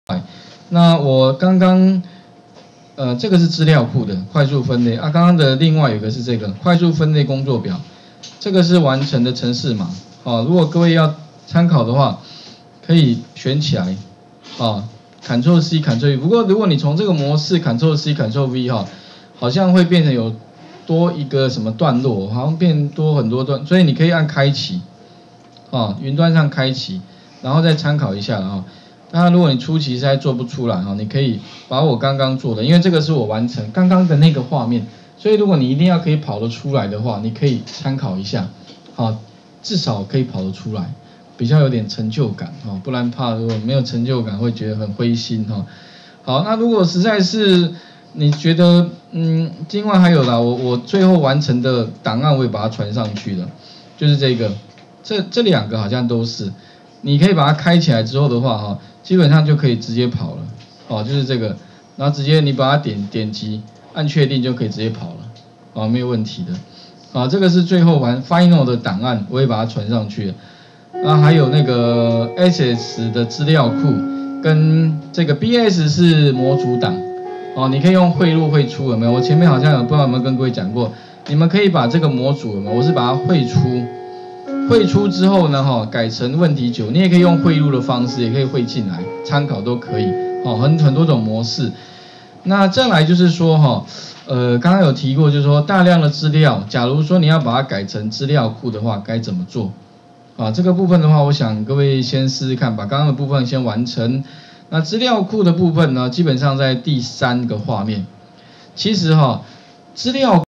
那我刚刚这个是资料库的快速分类啊，刚刚的另外有一个是这个快速分类工作表，这个是完成的程式码啊。如果各位要参考的话，可以选起来啊 ，Ctrl C Ctrl V。不过如果你从这个模式 Ctrl C Ctrl V 哈，好像会变成有多一个什么段落，好像变多很多段，所以你可以按开启啊，云端上开启，然后再参考一下啊。那如果你初期实在做不出来哈，你可以把我刚刚做的，因为这个是我完成刚刚的那个画面，所以如果你一定要可以跑得出来的话，你可以参考一下，好，至少可以跑得出来，比较有点成就感哈，不然怕如果没有成就感会觉得很灰心哈。好，那如果实在是你觉得另外还有啦，我最后完成的档案我也把它传上去了，就是这个，这两个好像都是。你可以把它开起来之后的话，哈，基本上就可以直接跑了，哦，就是这个，然后直接你把它点击，按确定就可以直接跑了，啊，没有问题的，啊，这个是最后final 的档案，我也把它传上去了，啊，还有那个 SS 的资料库跟这个 BS 是模组档，哦，你可以用汇入汇出有没有？我前面好像不知道有没有跟各位讲过，你们可以把这个模组有没有？我是把它汇出。汇出之后呢，改成问题9，你也可以用汇入的方式，也可以汇进来，参考都可以，很多种模式。那再来就是说，刚刚有提过，就是说大量的资料，假如说你要把它改成资料库的话，该怎么做？啊，这个部分的话，我想各位先试试看，把刚刚的部分先完成。那资料库的部分呢，基本上在第3个画面。其实资料